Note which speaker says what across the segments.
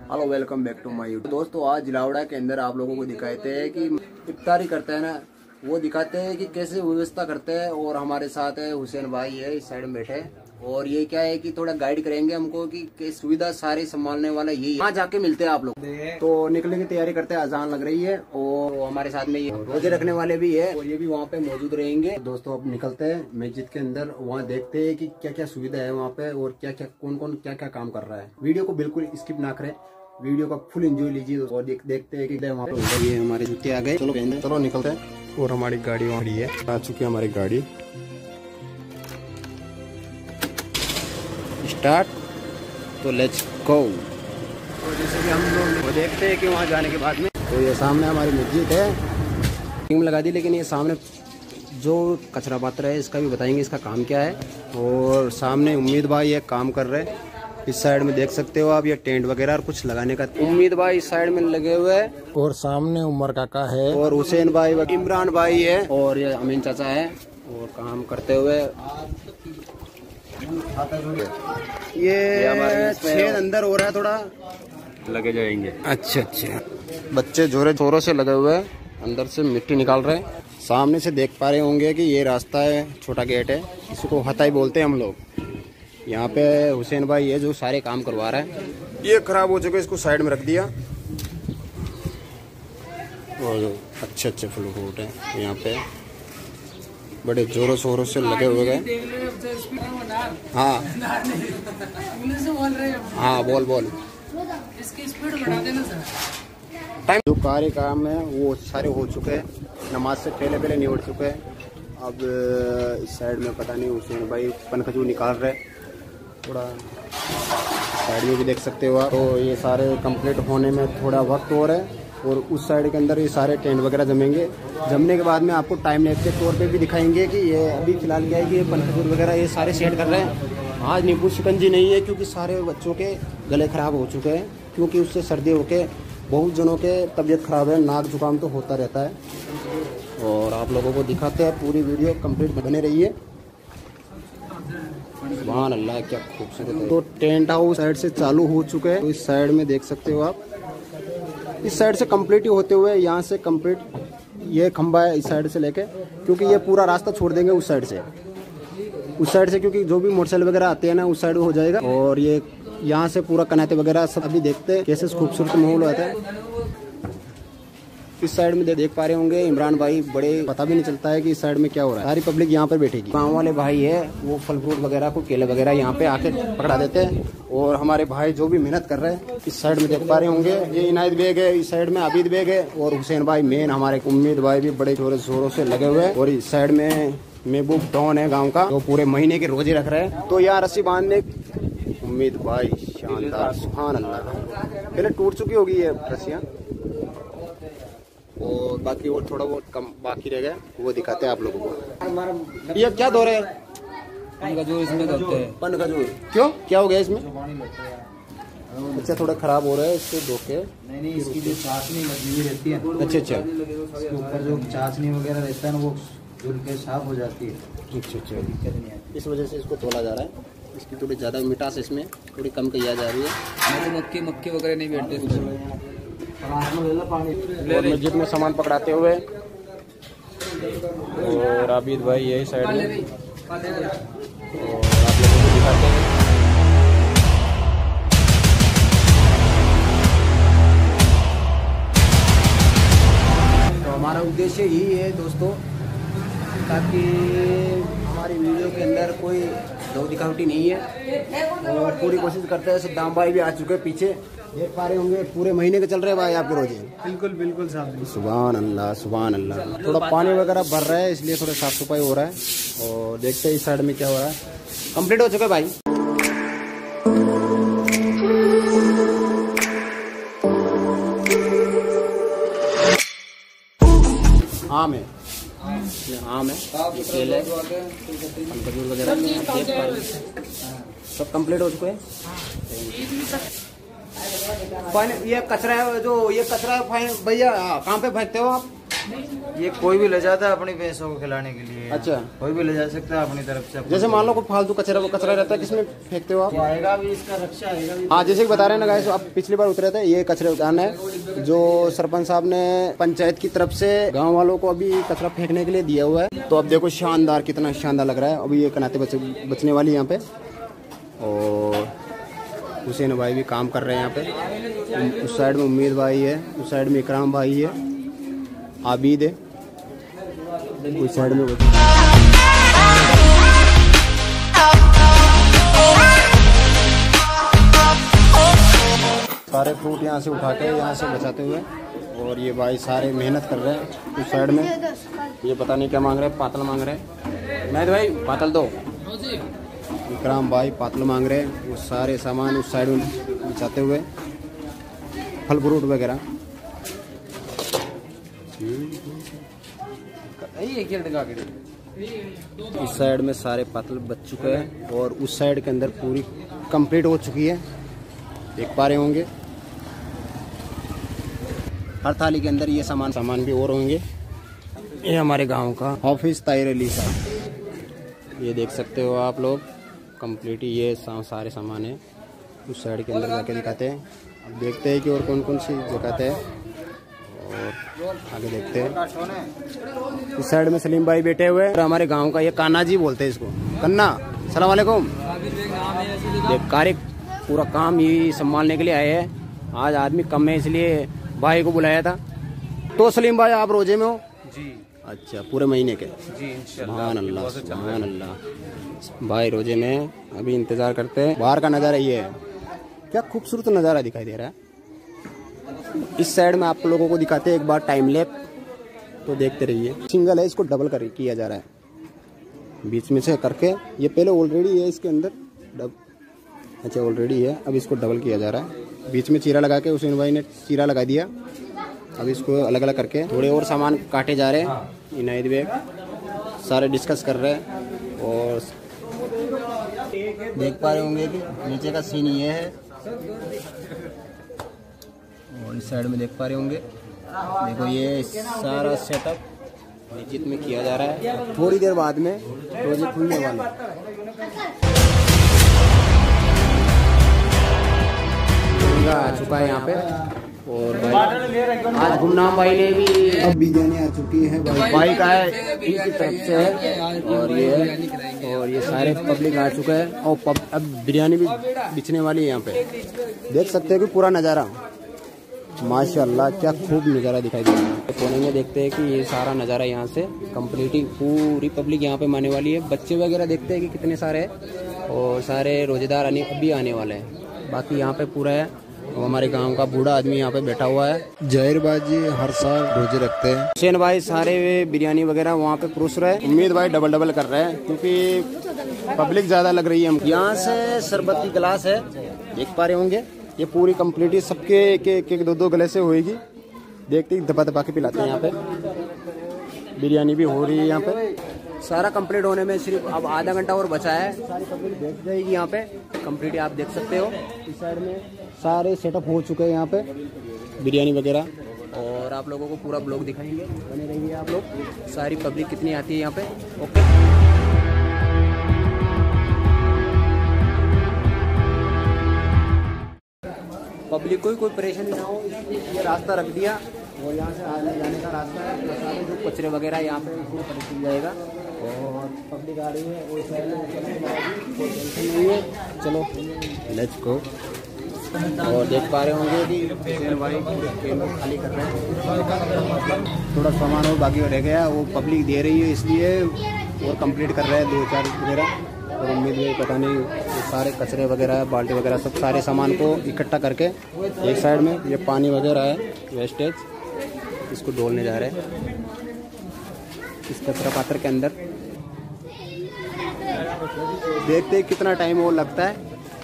Speaker 1: Hello welcome back to my YouTube. दोस्तों आज जिलावड़ा के अंदर आप लोगों को दिखाते हैं कि इफ्तारी करते हैं ना, वो दिखाते हैं कि कैसे व्यवस्था करते हैं। और हमारे साथ है हुसैन भाई है इस साइड में बैठे, और ये क्या है कि थोड़ा गाइड करेंगे हमको कि सुविधा सारी संभालने वाला यही है। वहाँ जाके मिलते हैं आप लोग। तो निकलने की तैयारी करते हैं, अजान लग रही है और हमारे साथ में ये रोजे रखने वाले भी है और ये भी वहाँ पे मौजूद रहेंगे। दोस्तों अब निकलते हैं मस्जिद के अंदर, वहाँ देखते हैं कि क्या क्या सुविधा है वहाँ पे और क्या क्या कौन कौन क्या क्या काम कर रहा है। वीडियो को बिल्कुल स्किप ना करें, वीडियो का फुल एंजॉय लीजिए और देखते हैं कि वहाँ पे ये हमारे जूते आ गए। चलो निकलते हैं। और हमारी गाड़ी वहाँ है, आ चुकी है हमारी गाड़ी। स्टार्ट, तो लेट्स गो। तो जैसे कि हम लोग देखते हैं कि वहाँ जाने के बाद में तो ये सामने हमारी मस्जिद है, लगा दी। लेकिन ये सामने जो कचरा पात्र है इसका भी बताएंगे इसका काम क्या है। और सामने उम्मीद भाई ये काम कर रहे हैं। इस साइड में देख सकते हो आप, ये टेंट वगैरह और कुछ लगाने का उम्मीद भाई इस साइड में लगे हुए हैं। और सामने उमर काका है और हुसैन भाई, इमरान भाई है और ये अमीन चाचा है और काम करते हुए ये छेद अंदर हो रहा है, थोड़ा
Speaker 2: लगे जाएंगे।
Speaker 1: अच्छा, बच्चे जोरे जोरों से लगे हुए हैं, अंदर से मिट्टी निकाल रहे हैं। सामने से देख पा रहे होंगे कि ये रास्ता है, छोटा गेट है, इसको हताई बोलते हैं हम लोग। यहाँ पे हुसैन भाई ये जो सारे काम करवा रहा है, ये खराब हो चुके, इसको साइड में रख दिया। और अच्छे फल फ्रूट है यहाँ पे, बड़े जोरों शोरों से लगे हुए गए। हाँ हाँ, बोल
Speaker 3: इसकी स्पीड बढ़ा देना सर।
Speaker 1: टाइम जो कार्य काम है वो सारे हो चुके हैं, नमाज से पहले निबट चुके हैं। अब इस साइड में पता नहीं हुसैन भाई पन खजूर निकाल रहे, थोड़ा साइड में भी देख सकते हो आप। तो ये सारे कंप्लीट होने में थोड़ा वक्त हो रहा है। और उस साइड के अंदर ये सारे टेंट वगैरह जमेंगे। जमने के बाद में आपको टाइम लैप्स के तौर पे भी दिखाएंगे कि ये अभी फिलहाल क्या है कि ये पन खजूर वगैरह ये सारे सेट कर रहे हैं। आज नींबू शिकंजी नहीं है क्योंकि सारे बच्चों के गले खराब हो चुके हैं, क्योंकि उससे सर्दी होके बहुत जनों के तबीयत खराब है, नाक जुकाम तो होता रहता है। और आप लोगों को दिखाते हैं, पूरी वीडियो कंप्लीट बने रहिए। सुभान अल्लाह, क्या खूबसूरत है। तो टेंट हाउस साइड से चालू हो चुके हैं, तो इस साइड में देख सकते हो आप। इस साइड से कंप्लीट ही होते हुए यहाँ से कंप्लीट ये खंबा है इस साइड से लेके, क्योंकि ये पूरा रास्ता छोड़ देंगे उस साइड से, क्योंकि जो भी मोटरसाइकिल वगैरह आते हैं ना उस साइड हो जाएगा। और ये यहाँ से पूरा कनाते वगैरह सब अभी देखते हैं कैसे खूबसूरत माहौल होता है। इस साइड में देख पा रहे होंगे इमरान भाई, बड़े पता भी नहीं चलता है कि इस साइड में क्या हो रहा है। सारी पब्लिक यहाँ पर बैठेगी। गाँव वाले भाई है वो फल फ्रूट वगैरह को केले वगैरह यहाँ पे आके पकड़ा देते हैं। और हमारे भाई जो भी मेहनत कर रहे हैं इस साइड में देख पा रहे होंगे, ये इनायत बेग है, इस साइड में आबिद बेग है और हुसैन भाई मेन हमारे उम्मीद भाई भी बड़े जोरों से लगे हुए हैं। और इस साइड में महबूब डॉन है गाँव का, जो पूरे महीने के रोजे रख रहे हैं। तो यहाँ रस्सी बांधने उम्मीद भाई शानदार, सुभान अल्लाह। पहले टूट चुकी होगी ये रस्सियाँ और बाकी और थोड़ा बहुत कम बाकी रह गया, वो दिखाते हैं आप लोगों को। ये क्या दो रहे हैं?
Speaker 3: पन खजूर इसमें करते हैं।
Speaker 1: पन खजूर क्यों, क्या हो गया इसमें? अच्छा, थोड़ा खराब हो रहा है, इसको धो के।
Speaker 4: नहीं, इसकी जो चाशनी लगी हुई रहती है,
Speaker 1: अच्छा,
Speaker 4: इसके ऊपर जो चाशनी वगैरह रहता है ना वो धुल के साफ हो जाती है।
Speaker 1: अच्छा,
Speaker 4: दिक्कत नहीं आती।
Speaker 1: इस वजह से इसको तोला जा रहा है। इसकी थोड़ी ज़्यादा मिठास इसमें थोड़ी कम किया जा रही है।
Speaker 3: मक्खी वगैरह नहीं बैठते इसमें।
Speaker 1: और मस्जिद में सामान पकड़ाते हुए और आबिद भाई यही साइड में, और आप लोगों को दिखाते हैं। तो हमारा उद्देश्य यही है दोस्तों, ताकि हमारी वीडियो के अंदर कोई दो दिखावटी नहीं है। और पूरी कोशिश करते हैं। सद्दाम भाई भी आ चुके हैं पीछे, देख पा रहे होंगे पूरे महीने के चल रहे हैं भाई आपके रोजे।
Speaker 4: बिल्कुल साहब।
Speaker 1: सुभान अल्लाह, सुभान अल्लाह। थोड़ा पानी वगैरह भर रहा है इसलिए थोड़ा साफ सफाई हो रहा है। और देखते हैं इस साइड में क्या हो रहा है। कंप्लीट हो चुका है भाई। आम है, आम है, ये केले, खजूर वगैरह देख पा रहे हैं। सब कंप्लीट हो चुके हैं। ये कचरा है, जो ये कचरा भैया कहाँ पे फेंकते हो आप?
Speaker 4: ये कोई भी ले जाता है अपनी भैंसों को खिलाने के लिए।
Speaker 1: अच्छा,
Speaker 4: कोई भी ले जा सकता है अपनी तरफ से।
Speaker 1: जैसे मान लो कोई फालतू कचरा रहता है, किसमें फेंकते हो आप?
Speaker 4: आएगा भी इसका रक्षा आएगा भी।
Speaker 1: हाँ, जैसे कि बता रहे हैं ना गाइस, आप पिछली बार उतरे थे, ये कचरे उठान है जो सरपंच साहब ने पंचायत की तरफ से गांव वालों को अभी कचरा फेंकने के लिए दिया हुआ है। तो अब देखो शानदार, कितना शानदार लग रहा है। अभी ये कनाते बचने वाली यहाँ पे, और हुसैन भाई भी काम कर रहे हैं यहाँ पे। उस साइड में उम्मीद भाई है, उस साइड में इकराम भाई है, आबिद है, उस साइड में सारे फ्रूट यहाँ से उठा के यहाँ से बचाते हुए। और ये भाई सारे मेहनत कर रहे हैं उस साइड में। ये पता नहीं क्या मांग रहे हैं, पातल मांग रहे हैं। मैं भाई पातल दो। इकराम भाई पातल मांग रहे हैं। वो सारे सामान उस साइड में बचाते हुए, फल फ्रूट वगैरह। इस साइड में सारे पातल बच चुके हैं और उस साइड के अंदर पूरी कंप्लीट हो चुकी है, देख पा रहे होंगे। हर थाली के अंदर ये सामान भी और होंगे। ये हमारे गांव का ऑफिस ताहिर अली साहब, ये देख सकते हो आप लोग। कंप्लीट ये सारे सामान है। उस साइड के अंदर जाके दिखाते हैं। अब देखते हैं कि और कौन कौन सी जगह है, और आगे देखते हैं। इस साइड में सलीम भाई बैठे हुए हैं। हमारे गांव का ये कान्हा जी बोलते हैं इसको, कन्ना। सलाम वालेकुम। कार्य पूरा काम ये संभालने के लिए आए हैं। आज आदमी कम है इसलिए भाई को बुलाया था। तो सलीम भाई आप रोजे में हो?
Speaker 2: जी।
Speaker 1: अच्छा, पूरे महीने के?
Speaker 2: जी इंशाल्लाह।
Speaker 1: सुभान अल्लाह, सुभान अल्लाह। भाई रोजे में अभी इंतजार करते हैं। बाहर का नज़ारा ये है, क्या खूबसूरत नज़ारा दिखाई दे रहा है। इस साइड में आप लोगों को दिखाते हैं एक बार टाइम लैप, तो देखते रहिए। सिंगल है, इसको डबल किया जा रहा है बीच में से करके। ये पहले ऑलरेडी है इसके अंदर अच्छा ऑलरेडी है, अब इसको डबल किया जा रहा है। बीच में चीरा लगा के हुसैन भाई ने चीरा लगा दिया। अब इसको अलग अलग करके थोड़े और सामान काटे जा रहे हैं। इनायत बेग सारे डिस्कस कर रहे हैं। और देख पा रहे होंगे कि नीचे का सीन ये है, और इस साइड में देख पा रहे होंगे। देखो ये सारा सेटअप निश्चित में किया जा रहा है। थोड़ी देर बाद में रोजे खुलने वाले आ चुका है यहाँ पे। और भाई आज गुमनाम भाई ने भी अब बिरयानी आ चुकी है। भाई का है, इनकी तरफ से है। और ये सारे पब्लिक आ चुका है। और अब बिरयानी भी बिछने वाली है यहाँ पे। देख सकते हैं कि पूरा नज़ारा माशाल्लाह, क्या खूब नज़ारा दिखाई दे रहा है। कोने में देखते हैं कि ये सारा नज़ारा यहाँ से कंप्लीट पूरी पब्लिक यहाँ पे आने वाली है। बच्चे वगैरह देखते हैं कि कितने सारे हैं, और सारे रोजेदार अभी आने वाले हैं। बाकी यहाँ पे पूरा है। और हमारे गांव का बूढ़ा आदमी यहाँ पे बैठा हुआ है। जहीर बाजी हर साल रोजे रखते हैं। हुसैन भाई सारे बिरयानी वगैरह वहाँ पे परोस रहे हैं। उम्मीद भाई डबल कर रहे हैं क्योंकि पब्लिक ज़्यादा लग रही है। यहाँ से शरबत की गिलास है, देख पा रहे होंगे। ये पूरी कंप्लीट ही सबके एक दो गले से होएगी। देखते ही दबा के पिलाते हैं। यहाँ पे बिरयानी भी हो रही है। यहाँ पे सारा कंप्लीट होने में सिर्फ अब आधा घंटा और बचा है। सारी पब्लिक बैठ जाएगी यहाँ पे कंप्लीट, आप देख सकते हो। इस साइड में सारे सेटअप हो चुके हैं यहाँ पे बिरयानी वगैरह। और आप लोगों को पूरा ब्लॉग दिखाएंगे, बने रहिए आप लोग। सारी पब्लिक कितनी आती है यहाँ पे। ओके, पब्लिक को कोई परेशानी ना हो इसलिए ये रास्ता रख दिया। और यहाँ से आने जाने का रास्ता है। सारे जो कचरे वगैरह यहाँ पे पूरा परेशान जाएगा। और पब्लिक आ रही है और साइड में कोई टेंशन नहीं है। चलो लेट्स गो। और देख पा रहे होंगे कि हुसैन भाई ट्रेन को खाली कर रहे हैं। थोड़ा सामान और बाकी रह गया, वो पब्लिक दे रही है इसलिए और कंप्लीट कर रहे हैं 2-4 वगैरह। और उम्मीद है पता नहीं ये सारे कचरे वगैरह बाल्टी वगैरह सब सारे सामान को इकट्ठा करके एक साइड में ये पानी वगैरह है वेस्टेज, इसको डोलने जा रहे हैं इस कचरा पात्र के अंदर। देखते हैं कितना टाइम और लगता है।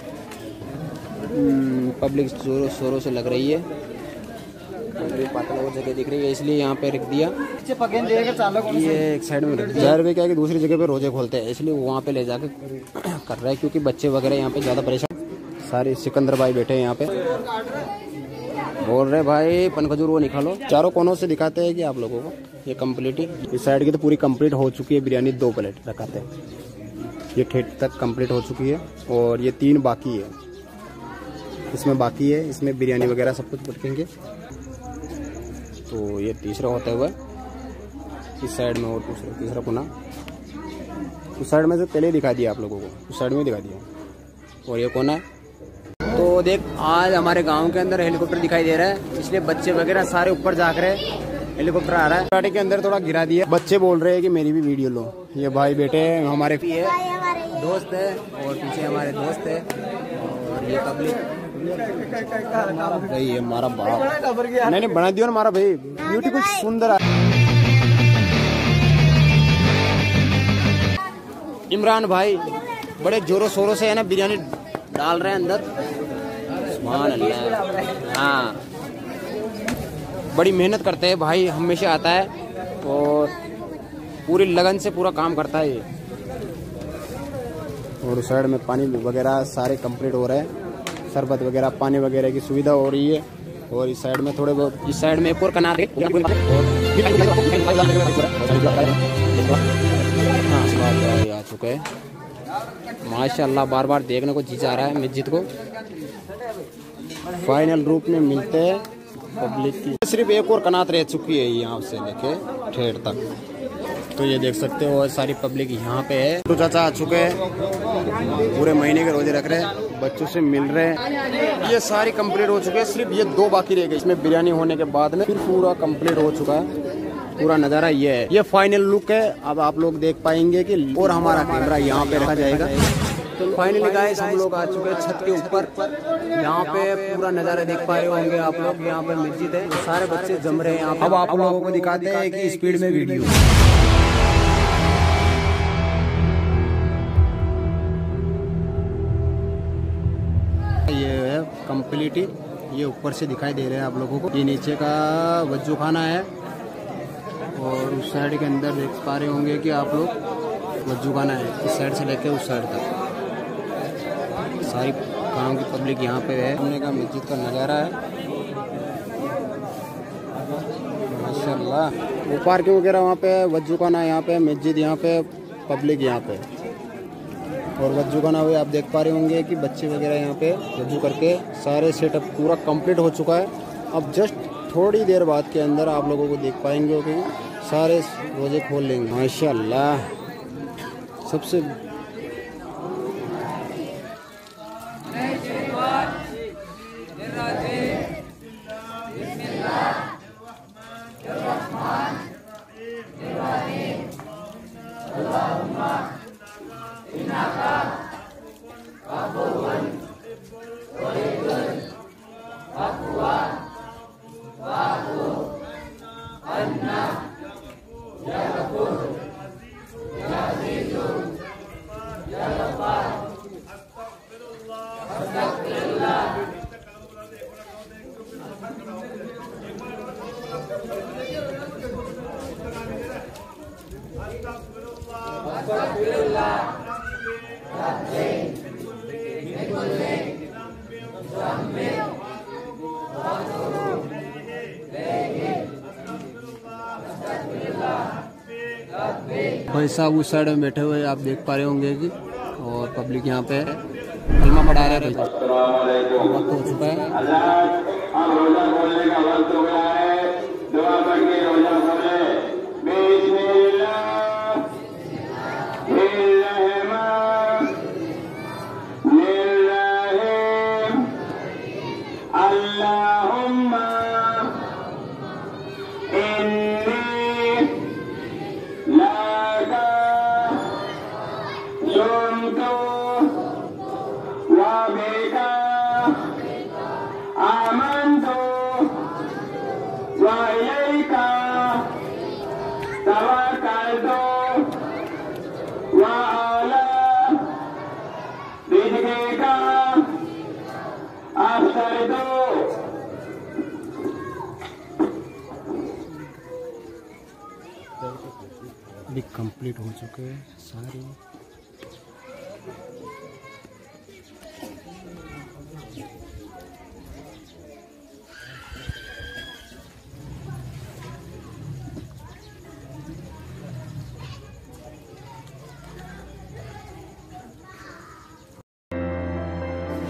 Speaker 1: पब्लिक जोरों शोरों से लग रही है। पातला वो जगह दिख रही है इसलिए यहाँ पे रख दिया। ये एक साइड में रख दिया। ज़ाहिर है क्या कि दूसरी जगह पे रोजे खोलते हैं इसलिए वो वहाँ पे ले जाके कर रहा है क्योंकि बच्चे वगैरह यहाँ पे ज़्यादा परेशान। सारे सिकंदर भाई बैठे हैं यहाँ पे, बोल रहे भाई पन खजूर वो निकालो। चारों कोनों से दिखाते हैं कि आप लोगों को ये कंप्लीट ही। इस साइड की तो पूरी कंप्लीट हो चुकी है बिरयानी, 2 प्लेट रखाते हैं। ये ठेठ तक कंप्लीट हो चुकी है और ये 3 बाकी है, इसमें बाकी है, इसमें बिरयानी वगैरह सब कुछ पटकेंगे। तो ये तीसरा होता हुआ इस साइड में और तीसरा कोना। उस साइड में से पहले ही दिखा दिया आप लोगों को, उस साइड में दिखा दिया। और ये कोना है। तो देख आज हमारे गांव के अंदर हेलीकॉप्टर दिखाई दे रहा है, इसलिए बच्चे वगैरह सारे ऊपर जाग रहे हैं। हेलीकॉप्टर आ रहा है, गाड़ी के अंदर थोड़ा गिरा दिया। बच्चे बोल रहे हैं कि मेरी भी वीडियो लो। ये भाई बेटे हमारे दोस्त है और पीछे हमारे दोस्त है और ये पब्लिक भाई ये हमारा बाप नहीं बना दियो ना हमारा भाई, ब्यूटीफुल सुंदर। इमरान भाई बड़े जोरों शोरों से है ना बिरयानी डाल रहे हैं अंदर। सुभान अल्लाह। हाँ बड़ी मेहनत करते हैं भाई, हमेशा आता है और पूरी लगन से पूरा काम करता है ये। और उस साइड में पानी वगैरह सारे कंप्लीट हो रहे हैं, शरबत वगैरह पानी वगैरह की सुविधा हो रही है। और इस साइड में थोड़े बहुत, इस साइड में एक और कनार है। आ चुके हैं माशाल्लाह, बार बार देखने को जी जा रहा है मस्जिद को। फाइनल रूप में मिलते हैं पब्लिक की। सिर्फ एक और कनात रह चुकी है यहाँ से लेके ठेठ तक। तो ये देख सकते हो सारी पब्लिक यहाँ पे है। तो चाचा आ चुके हैं, पूरे महीने के रोजे रख रहे हैं, बच्चों से मिल रहे हैं। ये सारी कंप्लीट हो चुके हैं, सिर्फ ये 2 बाकी रह गए। इसमें बिरयानी होने के बाद में फिर पूरा कंप्लीट हो चुका है। पूरा नज़ारा ये है, ये फाइनल लुक है। अब आप लोग देख पाएंगे कि और हमारा कैमरा यहाँ पे रखा जाएगा। तो फाइनली गाइस हम लोग आ चुके हैं छत के ऊपर। यहाँ पे पूरा नज़ारा देख पा रहे होंगे आप लोग। यहाँ पे मस्जिद है, सारे बच्चे जम रहे हैं यहाँ पे। अब आप लोगों को दिखाते हैं कि स्पीड में वीडियो। ये है कंप्लीट, ये ऊपर से दिखाई दे रहे हैं आप लोगों को। ये नीचे का वज्जू खाना है और उस साइड के अंदर देख पा रहे होंगे कि आप लोग वज्जू खाना है। इस साइड से लेके उस साइड तक सारी गाँव की पब्लिक यहाँ पे है। हमने का मस्जिद का नज़ारा है माशाल्लाह। वो पार्किंग वगैरह वहाँ पे है, वज्जू खाना यहाँ पे, मस्जिद यहाँ पे, पब्लिक यहाँ पे। और वज्जू खाना हुए आप देख पा रहे होंगे कि बच्चे वगैरह यहाँ पे वज्जू करके सारे सेटअप पूरा कंप्लीट हो चुका है। अब जस्ट थोड़ी देर बाद के अंदर आप लोगों को देख पाएंगे कि सारे रोजे खोल लेंगे माशाल्लाह। सबसे भाई साहब उस साइड में बैठे हुए आप देख पा रहे होंगे कि, और पब्लिक यहाँ पे कलमा पढ़ा रहे हैं। वक्त हो चुका है,
Speaker 5: अब रोजा खोलने का वक्त हो गया है। दुआ करके रोजा खोले।
Speaker 1: अभी कंप्लीट हो चुके हैं सारे।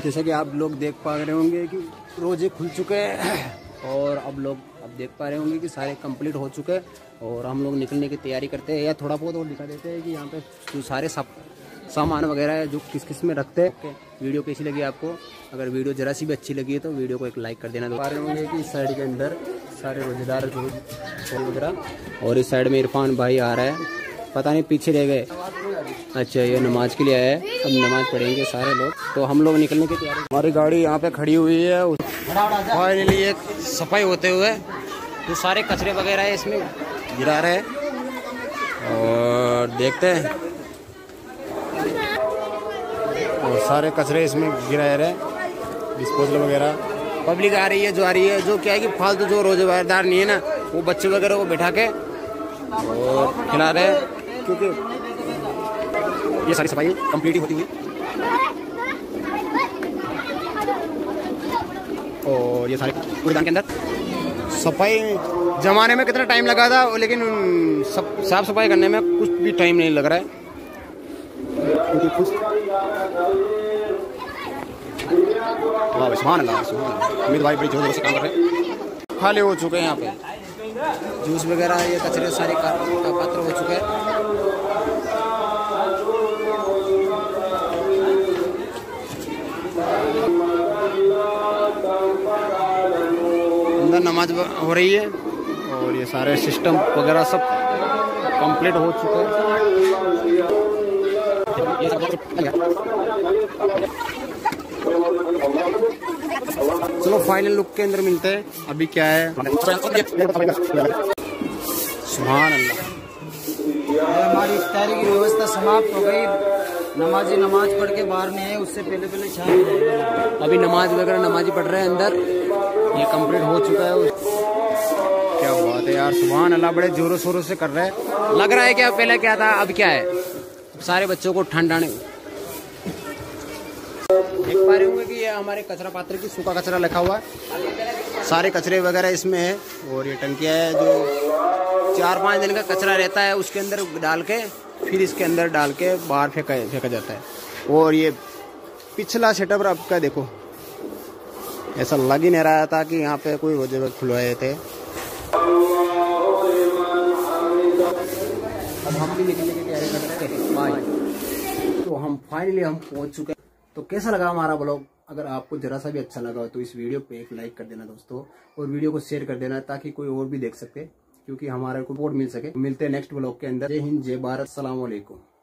Speaker 1: जैसा कि आप लोग देख पा रहे होंगे कि रोजे खुल चुके हैं और अब देख पा रहे होंगे कि सारे कंप्लीट हो चुके हैं और हम लोग निकलने की तैयारी करते हैं। या थोड़ा बहुत और दिखा देते हैं कि यहाँ पे जो सारे सामान वगैरह है जो किस किस में रखते हैं। वीडियो कैसी लगी आपको? अगर वीडियो जरा सी भी अच्छी लगी है तो वीडियो को एक लाइक कर देना। पा रहे होंगे कि इस साइड के अंदर सारे रोजेदार वगैरह और इस साइड में इरफान भाई आ रहा है, पता नहीं पीछे रह गए। अच्छा, ये नमाज के लिए आया है, अब नमाज पढ़ेंगे सारे लोग। तो हम लोग निकलने की तैयारी। हमारी गाड़ी यहाँ पे खड़ी हुई है। फाइनली एक सफाई होते हुए जो सारे कचरे वगैरह है इसमें गिरा रहे हैं और देखते हैं। और सारे कचरे इसमें गिरा रहे हैं, डिस्पोजल वगैरह। पब्लिक आ रही है जो आ रही है, जो क्या है कि फालतू जो रोजेदार नहीं है ना, वो बच्चे वगैरह को बैठा के और खिला रहे हैं, क्योंकि ये सारी सफाई कंप्लीट होती हुई। और ये सारे कूड़ेदान के अंदर सफाई जमाने में कितना टाइम लगा था, लेकिन साफ सफाई करने में कुछ भी टाइम नहीं लग रहा है। सुभान अल्लाह, अमित भाई बड़ी जोर से काम कर रहे हैं। खाली हो चुके हैं यहाँ पे जूस वगैरह, ये कचरे सारे का पात्र हो चुके हैं। अंदर नमाज हो रही है और ये सारे सिस्टम वगैरह सब कंप्लीट हो चुका है। चलो फाइनल लुक के अंदर मिलते हैं। अभी क्या है, सुभान अल्लाह,
Speaker 4: हमारी इफ्तारी की व्यवस्था समाप्त हो गई। नमाजी नमाज पढ़ के बाहर नहीं है, उससे पहले शाम हो जाएगी।
Speaker 1: अभी नमाज वगैरह नमाजी पढ़ रहे हैं अंदर, ये कंप्लीट हो चुका है। क्या बात है यार, सुभान अल्लाह, बड़े जोरों शोरों से कर रहे हैं। लग रहा है क्या पहले क्या था अब क्या है। सारे बच्चों को ठंडाने देख पा रहे होंगे कि ये हमारे कचरा पात्र की सूखा कचरा लिखा हुआ है। सारे कचरे वगैरह इसमें है और ये टंकियाँ है जो 4-5 दिन का कचरा रहता है उसके अंदर डाल के फिर इसके अंदर डाल के बाहर फेंका जाता है। और ये पिछला सेटअप आपका देखो, ऐसा लग ही नहीं रहा था कि यहाँ पे कोई रोजे खुलवाए थे। अब हम भी निकलने की तैयारी कर रहे हैं। तो हम फाइनली पहुंच चुके हैं। तो कैसा लगा हमारा ब्लॉग? अगर आपको जरा सा भी अच्छा लगा तो इस वीडियो पे एक लाइक कर देना दोस्तों, और वीडियो को शेयर कर देना ताकि कोई और भी देख सके, क्योंकि हमारे को सपोर्ट मिल सके। मिलते हैं नेक्स्ट ब्लॉग के अंदर। जय हिंद, जय भारत, अस्सलाम वालेकुम।